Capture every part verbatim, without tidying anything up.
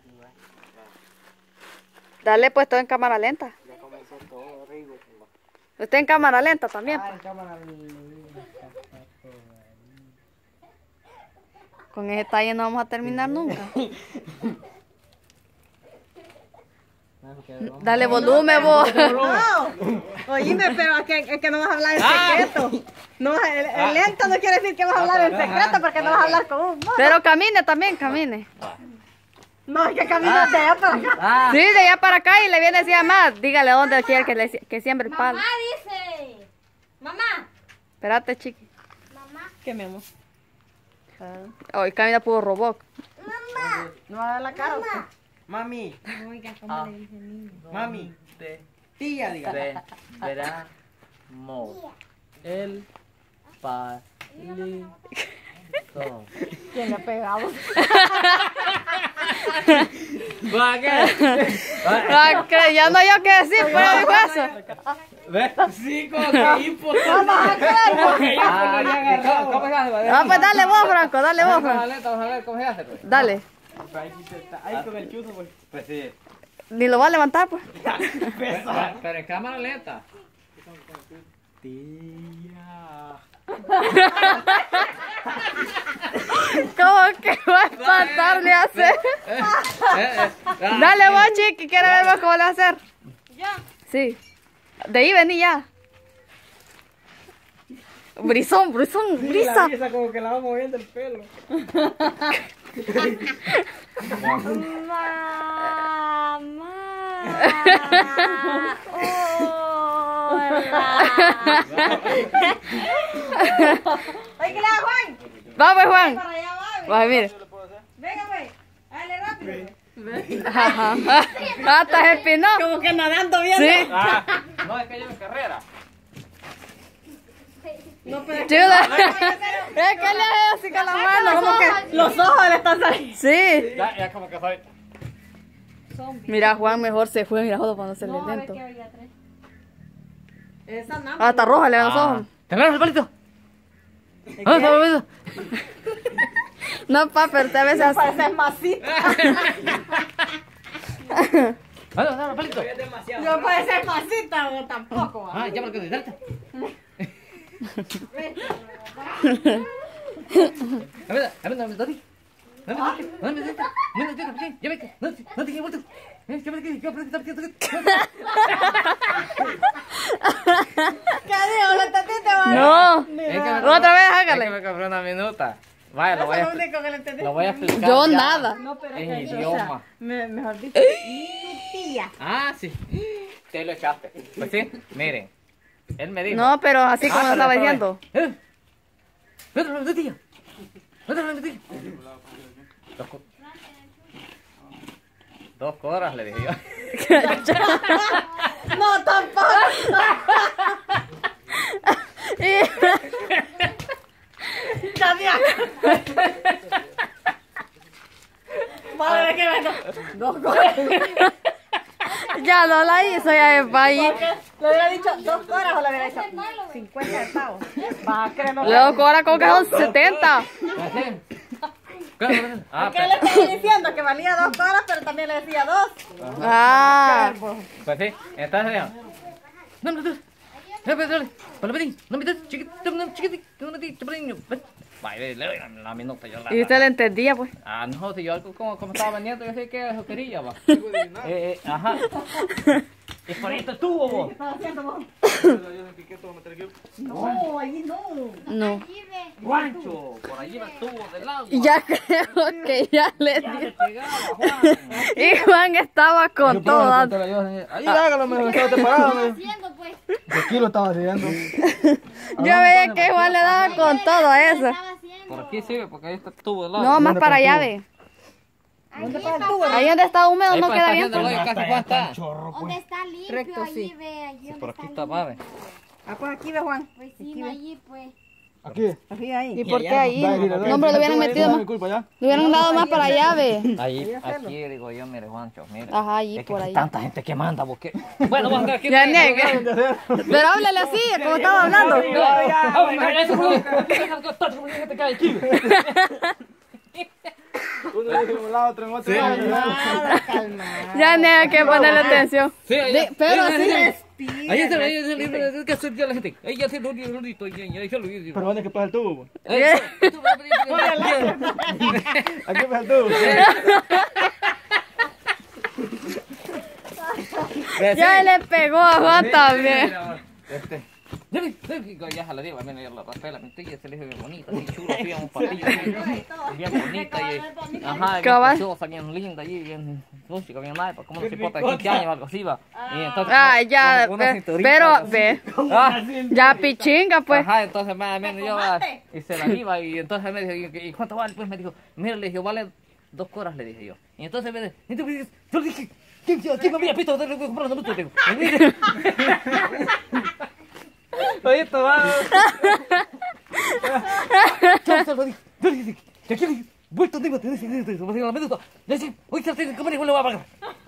Dale pues todo en cámara lenta. Ya comenzó todo, Rigo. Usted en cámara lenta también. Ah, pues. en cámara lenta. Con ese talle no vamos a terminar nunca. Dale volumen vos. No, oíme, pero es que, es que no vas a hablar en secreto. No, el, el lento no quiere decir que vas a hablar en secreto porque no vas a hablar con un mono. Pero camine también, camine. No, es que caminas de allá para acá. Sí, de allá para acá y le viene a decir a mamá, dígale dónde quiere que, le, que siembre el palo. Mamá dice. Mamá. Espérate, chiqui. Mamá. ¿Qué, mi amor? Hoy camina puro robot. Mamá. No va a dar la cara usted. Mami, Oiga, ¿cómo Ah. le dice niño? mami. Tía, diga. Veramos el palito. ¿Quién le ha pegado? ¿Va qué? Ah, que ya no hay yo qué decir, pero dijo eso. ¿Ves? Sí, como que imposible. Ah, pues dale vos, Franco, dale vos, Franco. Vamos a ver cómo se hace, pues. Dale. Ahí con el chuzo, pues. Pues sí. Ni lo va a levantar, pues. Pero, pero en cámara lenta. Tía. ¿Cómo que va a espantarle a hacer? Eh, eh, eh. Dale vos, chiqui, quiero ver vos cómo le va a hacer. ¿Ya? Sí. De ahí vení ya. Brisón, brisón, Sí, brisa. la brisa como que la va moviendo el pelo. Mamá. Oye, ¿qué le da Juan? Vamos, Juan. Para allá va. Va, mire. Venga, güey. Dale rápido. Ajá. Ah, estás espinó. Como que nadando bien. Sí. Ah, no, es que yo en carrera. No, pero Chuda. Es que le hace así con la mano. como que los ojos le están saliendo. Sí. Ya, ya como que soy. Mira, Juan mejor se fue. Mira, joder, cuando se le No, a ver lento. qué había tres. Esa nada. Ah, está roja, le ven los ojos. ¿Tenés el palito? Ah, está bonito. No, pa, pero te a veces así. Parece masita. Ah, no, no, el palito. No parece masita o tampoco. ¿va? Ah, ya me quedé, dale. A ver, a ver, dame, dame. Dame, dame, dame, dame, dame, dame, ya ve que, no, no te quiero vuelto. Eh, ya ve que, yo aprendí, aprendí, aprendí. ¿Qué digo? ¿La tatita va? No. Otra vez, Es que hágale. me compré una minuta. Vaya, lo Eso voy es a lo expli- único que le entendí. lo voy a explicar. Yo ya nada. No, pero es En que yo, o idioma. sea, me- mejor dicho, tía. Ah, sí. Te lo echaste. Pues sí, miren. Él me dijo. No, pero así como Ah, estaba pero diciendo. ¿Eh? Vete, vete, tía. Vete, vete, tía. Dos, co- Dos coras le dije yo. No, tampoco. También. Madre que me dos horas. Ya no la hizo, ya es ahí. Le hubiera dicho dos horas o le hubiera dicho cincuenta de pavo. Va a creer, no. Luego cobra como que son setenta. Ah, ¿Qué le estaba diciendo? Que valía dos horas, pero también le decía dos. Ah. pues sí, entonces dijo. No, no, no. No, no, no. Para pedir, no me des, chiquito, no, chiquito, no me des, chaparriño. Vaya, le doy la minuta yo la. Y usted le entendía, pues. Ah, no, si yo algo como, como estaba vendiendo, yo sé que eso quería, va. Eh, eh, ajá. Es por ahí estuvo, vos. Estaba haciendo vos. No, allí no. No. Allí ve. Guancho, por allí estuvo del agua. Ya creo que ya le Ya di. le pegaba, Juan. Y Juan estaba con todo. dando- Ahí hágalo, me lo estaba parado. Haciendo pues. Aquí lo estaba haciendo. Yo veía que Juan le daba con todo a eso. Estaba haciendo. Por aquí sí, porque ahí está estuvo del agua. No, más para allá, ve. ¿Dónde está el tubo? Ahí donde está húmedo Ahí no para queda estar bien. haciendo el hoyo, casi Juan está. ¿Dónde está limpio? Recto, allí sí. ve. Allí donde Por aquí está está, limpio. padre. Ah, pues aquí ve Juan. Pues sí, no allí pues. Aquí. Aquí, ahí. ¿Y por qué ahí? No, hombre, lo hubieran metido No más. mi culpa ya. Le hubieran dado más para allá, ve. Ahí, aquí digo yo, mire, Juancho, mire. Ajá, allí Es que por hay ahí. tanta gente que manda, porque. Bueno, vamos a ver aquí. Ya niegue. Pero háblale así, como estaba hablando. Uno dice en un lado, otro en otro. Calmada, calmada. Ya ni hay que ponerle atención. Sí, ahí, Pero ahí, sí ahí, respira. ahí está, ahí está, ahí está, ¿qué hace la gente? Ahí ya se lo digo, lo digo, ahí ya lo digo. Pero ¿dónde es que pasa el tubo? Ahí, tú, Aquí pasa el tubo. Ya le pegó a Juan también. Este. Ya vi, ya se la digo, mira, ya la raspé la mentilla, se le ve bien bonita, así chula, así, un patillo, bien bonita y, ajá, bien Cabal. preciosa, bien linda, y bien rústica, bien naipa, como una cipota de quince años o algo así, va. Y entonces, Ah, ya, una- una ve- cinturita, pero así. ve, Ah, ya pichinga pues. ajá, entonces me, me, yo, va, y se la iba, y entonces me dijo, ¿y, y cuánto vale? Pues me dijo, mira, le dije, vale dos coras, le dije yo. Y entonces me dijo, entonces, yo le dije, ¿quién, quién me había visto? Te lo voy a comprar una moto, te digo. Oye, esto va. Yo se lo dije, yo le dije, que aquí le dije, vuelto, digo, te dice, te dice, te dice, la minuta. Le dije, oye, te dice, ¿cómo le voy a pagar?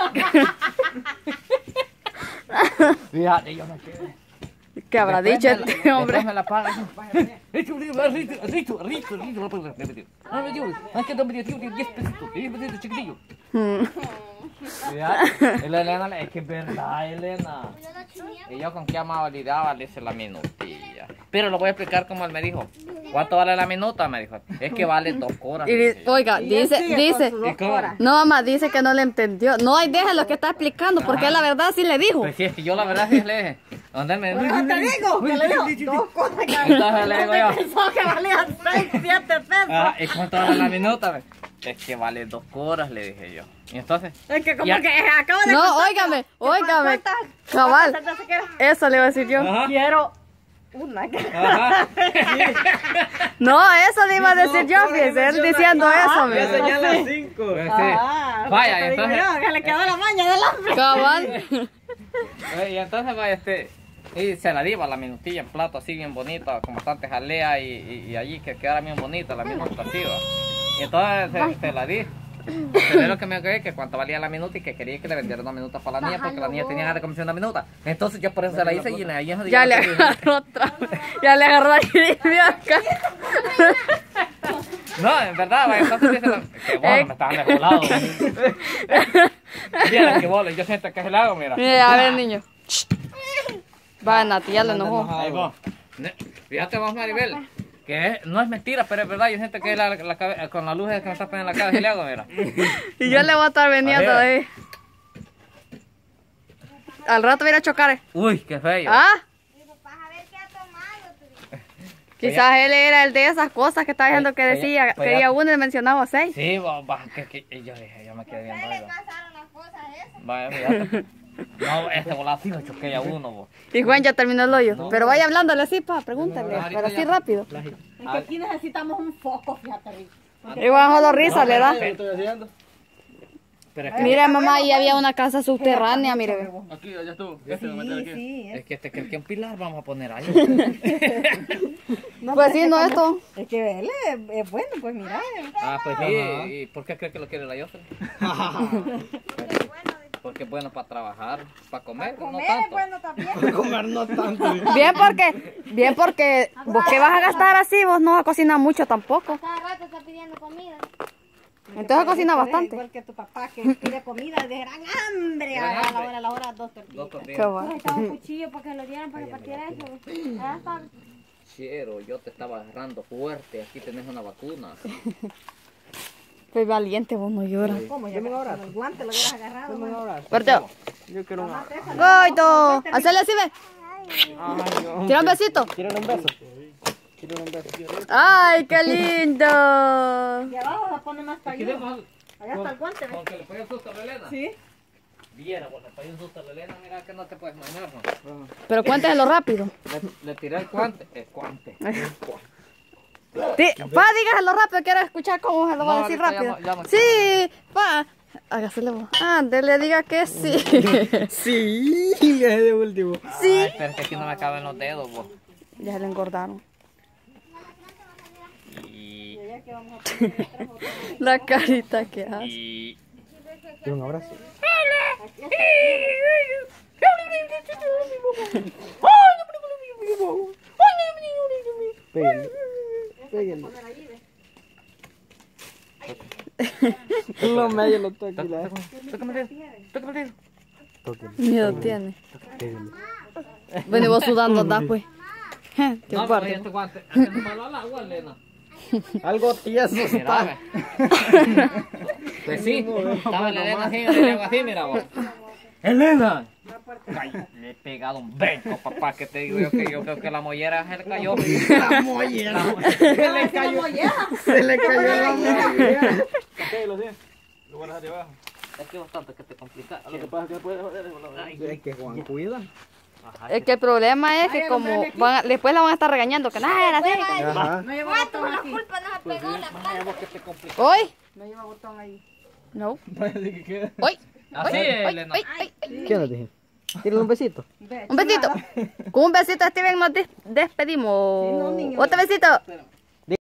Fíjate, yo me quedé. ¿Qué habrá Después dicho me la- este hombre? después me la paga. Hecho, arriba, arriba, arriba, arriba, arriba, no puedo repetir. No me digo, es que no me dio diez pesitos, diez pesitos chiquitillos. Mm. Fíjate, la Elena, es que es verdad, Elena. Y yo con qué amabilidad le hice la minutilla. Pero lo voy a explicar como él me dijo. ¿Cuánto vale la minuta? Me dijo. Es que vale dos horas. Y di- oiga, Y él dice, sigue con dice. sus dos ¿Y cómo? horas. No, mamá, dice que no le entendió. No, y déjelo que está explicando, porque la verdad sí le dijo. Pues sí, es que yo la verdad sí le dije. ¿Dónde me Pero te digo, que le digo dos cosas que Entonces le digo yo. pensó que valían seis, siete pesos. Ah, ¿y cuánto vale la minuta? Me- Es que vale dos horas, le dije yo. Y entonces. Es que como Ya. que acabo de No, contar óigame, que- óigame. ¿cuántas- Cabal. cuántas cervezas quieres? Eso le iba a decir yo. Ajá. Quiero una. Ajá. No, eso le iba a decir yo, fíjese, él diciendo eso, Ya mire. señala cinco. Pues sí. Ah, Vaya, te digo entonces. yo, que le quedó la maña del hambre. Cabal. Eh, Y entonces, vaya, este. Y se la diva la minutilla en plato así bien bonita, con bastante jalea y, y, y allí que quedara bien bonita la minuta así, va. Y entonces se, se la di. Primero que me quedé que cuánto valía la minuta y que quería que le vendiera una minuta para la niña porque la niña tenía ganas de comerse una minuta. Entonces yo por eso se la hice y en ahí Ya le agarró otra. Ya le agarró ahí de acá. No, en verdad, vaya, entonces dice la... Que bueno, me estaban desvolado. Mira, que bolo, yo siento que es el lago, mira. Mire, a ver, niño. Va, Nati, ya le enojó. Ahí va. Ne- Fíjate vos, Maribel, que es- no es mentira, pero es verdad, yo siento que la, la cabe- con la luz que me está poniendo en la cara, ¿sí le hago, mira? Y yo le voy a estar vendiendo A de ver. ahí. Al rato viene a chocar. Uy, qué feo. ¿Ah? Vas a ver qué ha tomado. tú. Quizás él era el de esas cosas que estaba diciendo que Pues ya- decía, pues quería ya- uno y mencionaba seis. Sí, va, va, que, que, y yo dije, yo me quedé viendo ¿Qué le ahí, va. pasaron las cosas esas? Vaya, fíjate. No, este volado sí lo choqué a uno, vos. Y Juan ya terminó el hoyo. Pero vaya hablándole así, pa, pregúntale. No, Pero así ahorita ya. rápido. Es que aquí necesitamos un foco, fíjate, Rick. Igual solo risa le da. ¿Qué estoy haciendo? Pero es que, Mira, mamá, ahí había una casa subterránea, mire. Aquí, ya estuvo. Ya se lo meter Sí, aquí. sí. es que este que que un pilar vamos a poner ahí. No, Pues pero sí, es no que esto. como- Es que él es, es bueno, pues mira. Ah, pues sí, ¿y por qué crees que lo quiere la Yosel? Porque es bueno para trabajar, para comer, no Comer es tanto. bueno también. Comer no tanto. Bien porque, bien porque, vos que vas a gastar así, vos no vas a cocinar mucho tampoco. Cada rato está pidiendo comida. Entonces cocina Tú eres bastante. Igual que tu papá que pide comida de gran hambre. Gran A la hambre. hora, a la hora, dos tortillas. Dos tortillas. Qué bueno. Ahí estaba un cuchillo para que lo dieran para que partiera eso. Ya está. Chero, yo te estaba agarrando fuerte, aquí tenés una vacuna. Pues valiente, vos no lloras. ¿Cómo? Ya con el guante lo hubieras agarrado. Dame un man. abrazo. Parteo. Yo quiero un abrazo. Goito. Hacele así, ve. Ay, Dios. Tira un besito. ¿Quieren un beso? ¿Quieren un beso? Ay, qué lindo. Y abajo se pone más para Aquí allá. vemos, Allá está el guante, ¿ves? con que le pegue un susto a la Elena. Sí. Viera, vos le pegué un susto a la Elena, mira que no te puedes imaginar. ¿no? Pero cuéntelo rápido. Le, le tiré el guante, el guante. Ti- Pa, dígaselo rápido, quiero escuchar cómo se lo va a No, decir ahorita rápido. ya no- ya no Sí, pa. Hágasele vos. Ándele, diga que sí. Sí, es de último. Sí. Ay, pero es que aquí no me caben los dedos, vos. Ya se le engordaron. Y, La carita que hace. y... ¿Quieren un abrazo? Péguenle. Péguenle. Lo medio lo toca aquí. Tócame el dedo. Tócame el dedo. Miedo tiene. Bueno, y vos sudando, da pues. Qué No, pero guardia. este guante. Este no malo al agua, Elena. Algo tieso Mira, está. ve. Pues sí, estaba la Elena así, yo le hago así, mira vos. ¡Elena! Ay, le he pegado un beco, papá, que te digo yo que yo creo que la mollera se le cayó. La mollera. Se le cayó. Se le cayó la mollera. Ok, lo tienes. Lo guardas de abajo. Es que bastante que te complica. Lo que pasa es que puedes joder. Es que Juan cuida. Es que el problema es que como van a- después la van a estar regañando, que nada era así. Ajá. No lleva botón aquí. ¿Hoy? No lleva botón ahí. No. Parece que queda. ¿Hoy? Así, Elena. Ay, ay, ay. ¿Qué onda, dije? ¿Quieres un besito? Ve, Un besito. Con un besito, Steven, nos des- despedimos. Sí, no, niño. Otro besito.